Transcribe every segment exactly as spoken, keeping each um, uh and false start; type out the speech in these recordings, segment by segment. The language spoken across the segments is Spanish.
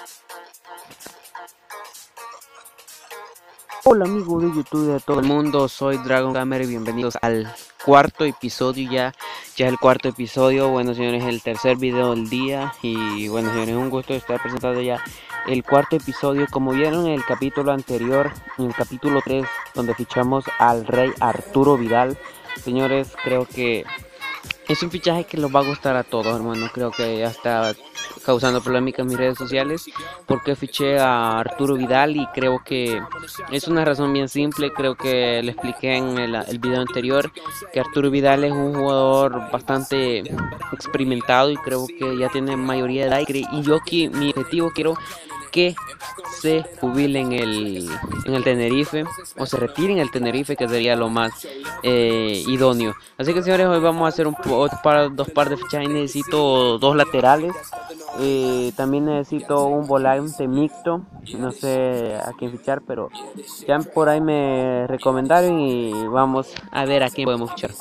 Hola amigos de YouTube de todo el mundo, soy Dragon Gamer y bienvenidos al cuarto episodio ya, ya el cuarto episodio. Bueno señores, el tercer video del día y bueno señores, un gusto estar presentando ya el cuarto episodio. Como vieron en el capítulo anterior, en el capítulo tres, donde fichamos al rey Arturo Vidal, señores, creo que es un fichaje que los va a gustar a todos, hermano. Creo que ya está causando polémica en mis redes sociales porque fiché a Arturo Vidal y creo que es una razón bien simple. Creo que le expliqué en el, el video anterior que Arturo Vidal es un jugador bastante experimentado y creo que ya tiene mayoría de edad, y yo aquí mi objetivo quiero que se jubile en el, en el Tenerife o se retire en el Tenerife, que sería lo más eh, idóneo. Así que señores, hoy vamos a hacer un par, dos par de fichajes. Necesito dos laterales, eh, también necesito un volante mixto. No sé a quién fichar, pero ya por ahí me recomendaron y vamos a ver a quién podemos fichar.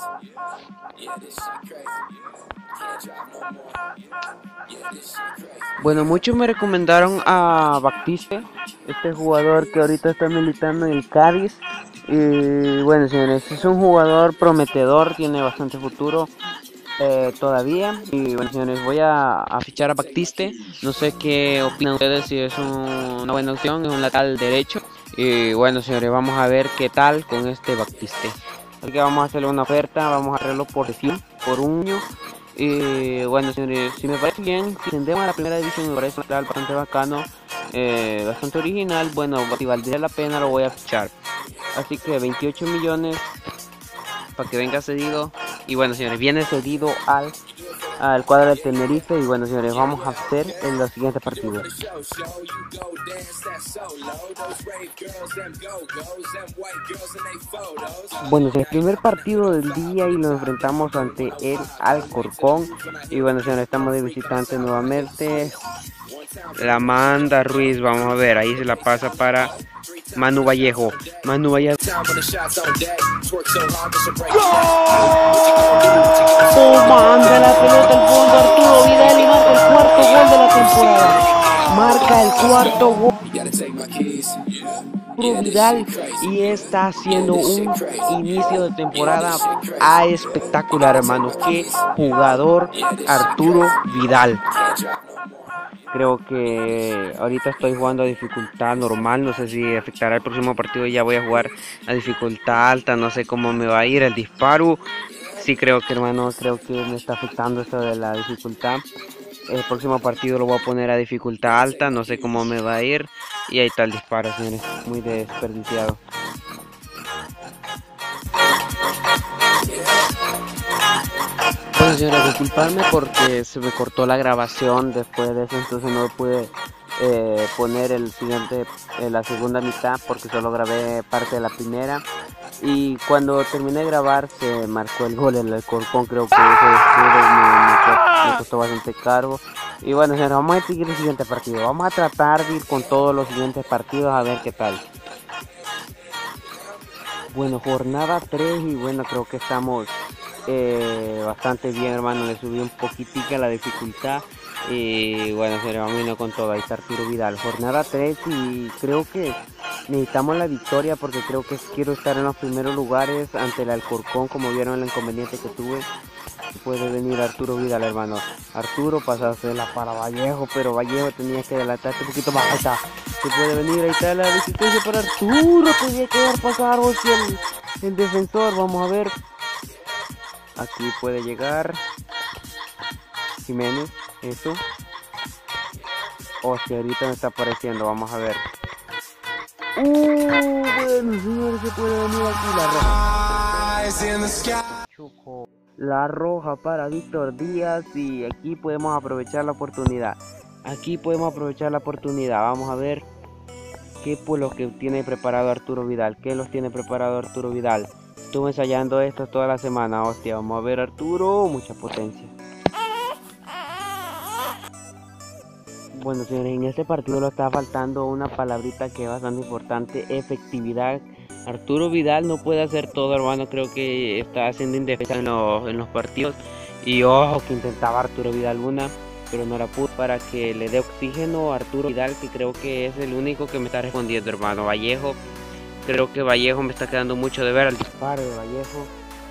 Bueno, muchos me recomendaron a Baptiste, este jugador que ahorita está militando en el Cádiz. Y bueno señores, es un jugador prometedor, tiene bastante futuro eh, todavía. Y bueno señores, voy a, a fichar a Baptiste. No sé qué opinan ustedes, si es un, una buena opción, es un lateral derecho. Y bueno señores, vamos a ver qué tal con este Baptiste. Así que vamos a hacerle una oferta, vamos a hacerlo por cien, por un año. Y bueno señores, si me parece bien, si tendemos a la primera división, me parece un lateral bastante bacano, eh, bastante original. Bueno, si valdría la pena lo voy a fichar. Así que veintiocho millones para que venga cedido. Y bueno señores, viene cedido al, al cuadro del Tenerife. Y bueno señores, vamos a hacer en los siguientes partidos. Bueno, el primer partido del día y nos enfrentamos ante el Alcorcón. Y bueno señores, estamos de visitante nuevamente. La manda Ruiz, vamos a ver, ahí se la pasa para Manu Vallejo. Manu Vallejo. ¡Oh! Manda la pelota al fondo Arturo Vidal y marca el cuarto gol de la temporada. Marca el cuarto gol Arturo Vidal y está haciendo un inicio de temporada a espectacular, hermano. Qué jugador Arturo Vidal. Creo que ahorita estoy jugando a dificultad normal, no sé si afectará el próximo partido. Ya voy a jugar a dificultad alta, no sé cómo me va a ir el disparo. Sí, creo que hermano, creo que me está afectando esto de la dificultad. El próximo partido lo voy a poner a dificultad alta, no sé cómo me va a ir. Y ahí está el disparo, señores, muy desperdiciado. Bueno señores, disculparme porque se me cortó la grabación después de eso, entonces no pude eh, poner el siguiente, eh, la segunda mitad, porque solo grabé parte de la primera. Y cuando terminé de grabar se marcó el gol en el Alcorcón. Creo que ese me, me, me costó bastante caro. Y bueno señores, vamos a seguir el siguiente partido. Vamos a tratar de ir con todos los siguientes partidos a ver qué tal. Bueno, jornada tres y bueno, creo que estamos eh, bastante bien, hermano. Le subí un poquitica la dificultad y bueno, se le va a con todo. Ahí está Arturo Vidal, jornada tres y creo que necesitamos la victoria porque creo que quiero estar en los primeros lugares ante el Alcorcón. Como vieron el inconveniente que tuve, puede venir Arturo Vidal, hermano. Arturo pasársela para Vallejo, pero Vallejo tenía que adelantarse un poquito más. Ahí está, se puede venir, ahí está la resistencia para Arturo. Podía quedar pasar el, el defensor. Vamos a ver, aquí puede llegar Jiménez, eso. O si ahorita me está apareciendo, vamos a ver. Uh, bueno señores, se puede venir aquí la roja. Chuco. La roja para Víctor Díaz y aquí podemos aprovechar la oportunidad. Aquí podemos aprovechar la oportunidad. Vamos a ver qué pues lo que tiene preparado Arturo Vidal. ¿Qué los tiene preparado Arturo Vidal? Estuve ensayando esto toda la semana, hostia. Vamos a ver Arturo, mucha potencia. Bueno señores, en este partido le está faltando una palabrita que es bastante importante: efectividad. Arturo Vidal no puede hacer todo, hermano. Creo que está haciendo indefensa en los, en los partidos. Y ojo que intentaba Arturo Vidal una. pero no la pude, para que le dé oxígeno a Arturo Vidal, que creo que es el único que me está respondiendo, hermano. Vallejo, creo que Vallejo me está quedando mucho de ver al disparo de Vallejo.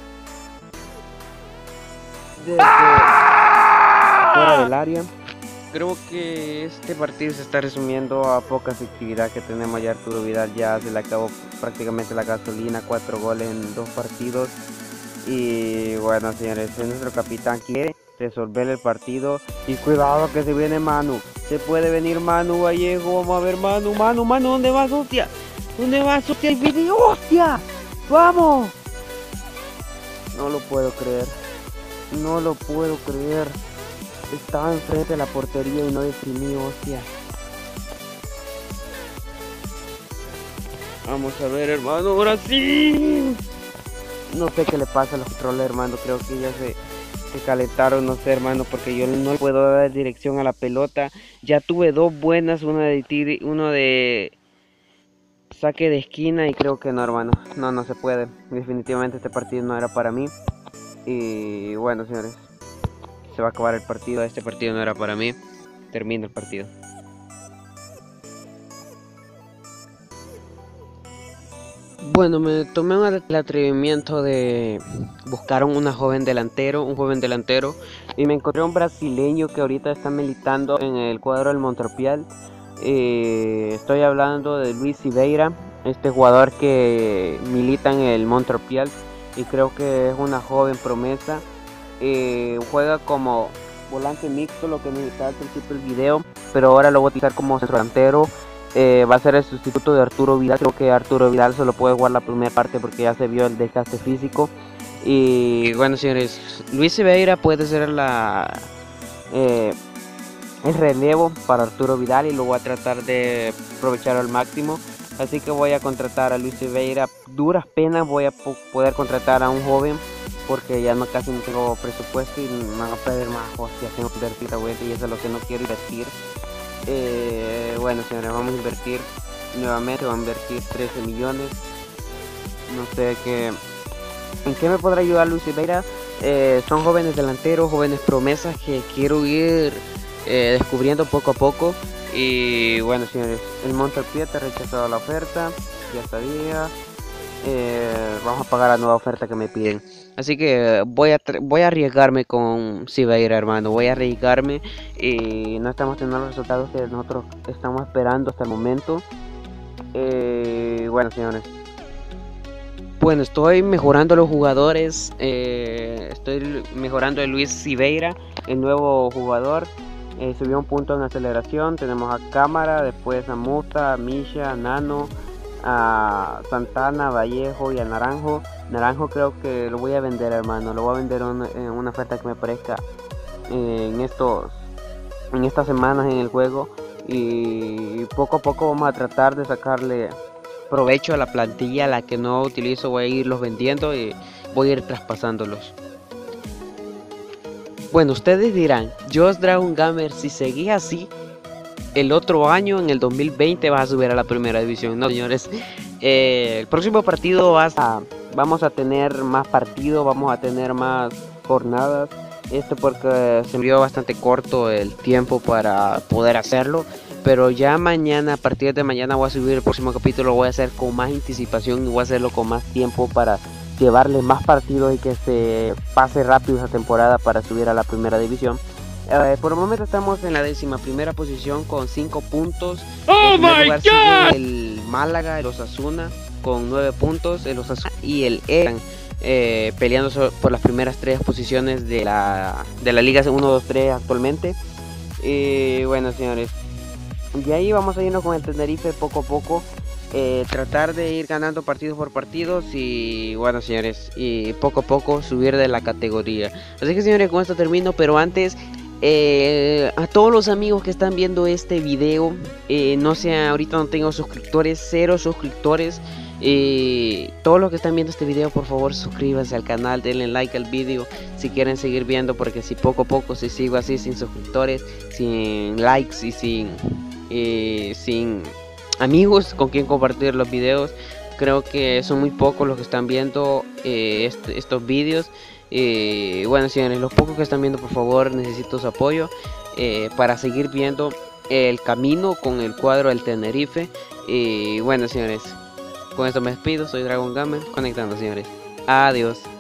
Desde fuera del área. Creo que este partido se está resumiendo a poca efectividad que tenemos ya. Arturo Vidal ya se le acabó prácticamente la gasolina, cuatro goles en dos partidos. Y bueno, señores, es nuestro capitán, quiere resolver el partido. Y cuidado que se viene Manu, se puede venir Manu Vallejo. Vamos a ver Manu, Manu, Manu, ¿dónde vas, hostia? ¿Dónde vas, hostia? El video, hostia, vamos. No lo puedo creer, no lo puedo creer. Estaba enfrente de la portería y no definí, hostia. Vamos a ver, hermano, ahora sí. No sé qué le pasa a los controles, hermano. Creo que ya se, se calentaron, no sé, hermano, porque yo no puedo dar dirección a la pelota. Ya tuve dos buenas, una de tiri, uno de saque de esquina, y creo que no, hermano. No, no se puede. Definitivamente este partido no era para mí. Y bueno, señores, se va a acabar el partido. Este partido no era para mí. Termina el partido. Bueno, me tomé el atrevimiento de buscar una joven delantero, un joven delantero, y me encontré un brasileño que ahorita está militando en el cuadro del Montreal. Eh, estoy hablando de Luis Silveira, este jugador que milita en el Montreal, y creo que es una joven promesa. Eh, juega como volante mixto, lo que necesitaba al principio del video, pero ahora lo voy a utilizar como centro delantero. Eh, va a ser el sustituto de Arturo Vidal. Creo que Arturo Vidal solo puede jugar la primera parte porque ya se vio el desgaste físico. Y bueno, señores, Luis Silveira puede ser la eh, el relevo para Arturo Vidal, y lo voy a tratar de aprovechar al máximo. Así que voy a contratar a Luis Silveira. Duras penas voy a poder contratar a un joven, porque ya no casi no tengo presupuesto y me van a pedir más. Hostia, tengo que invertir la vuelta y eso es lo que no quiero invertir. Eh, bueno, señores, vamos a invertir nuevamente, vamos a invertir trece millones. No sé qué, en qué me podrá ayudar Luis Silveira. Eh, son jóvenes delanteros, jóvenes promesas que quiero ir eh, descubriendo poco a poco. Y bueno, señores, el Montreal ha rechazado la oferta, ya sabía. Eh, vamos a pagar la nueva oferta que me piden. Así que voy a voy a arriesgarme con Silveira, hermano. Voy a arriesgarme, y no estamos teniendo los resultados que nosotros estamos esperando hasta el momento. Eh, bueno, señores, bueno, estoy mejorando los jugadores. Eh, estoy mejorando a Luis Silveira, el nuevo jugador. Eh, subió un punto en aceleración. Tenemos a Cámara, después a Muta, a Misha, a Nano, a Santana, Vallejo y a Naranjo. Naranjo creo que lo voy a vender, hermano. Lo voy a vender en una, una oferta que me parezca eh, en estos en estas semanas en el juego. Y poco a poco vamos a tratar de sacarle provecho a la plantilla, a la que no utilizo. Voy a irlos vendiendo y voy a ir traspasándolos. Bueno, ustedes dirán, Josh Dragon Gamer, si seguís así, el otro año, en el dos mil veinte, vas a subir a la primera división. No, señores, eh, el próximo partido vas a, vamos a tener más partidos, vamos a tener más jornadas. Esto porque se me dio bastante corto el tiempo para poder hacerlo. Pero ya mañana, a partir de mañana, voy a subir el próximo capítulo. Lo voy a hacer con más anticipación y voy a hacerlo con más tiempo para llevarle más partidos y que se pase rápido esa temporada para subir a la primera división. Uh, por el momento estamos en la décima primera posición con cinco puntos. ¡Oh, en my lugar God! sigue el Málaga, el Osasuna con nueve puntos. El Osasuna y el E eh, peleando so por las primeras tres posiciones de la, de la Liga uno, dos, tres actualmente. Y bueno, señores, y ahí vamos a irnos con el Tenerife poco a poco. Eh, tratar de ir ganando partidos por partidos y bueno, señores, y poco a poco subir de la categoría. Así que, señores, con esto termino, pero antes eh, a todos los amigos que están viendo este video, eh, no sé, ahorita no tengo suscriptores, cero suscriptores. Eh, todos los que están viendo este video, por favor suscríbanse al canal, denle like al video si quieren seguir viendo, porque si poco a poco si sigo así sin suscriptores, sin likes y sin eh, sin amigos con quien compartir los videos, creo que son muy pocos los que están viendo eh, est estos vídeos. Eh, bueno, señores, los pocos que están viendo, por favor, necesito su apoyo. eh, para seguir viendo el camino con el cuadro del Tenerife. Y bueno, señores, con esto me despido. Soy Dragon Gamer, conectando, señores. Adiós.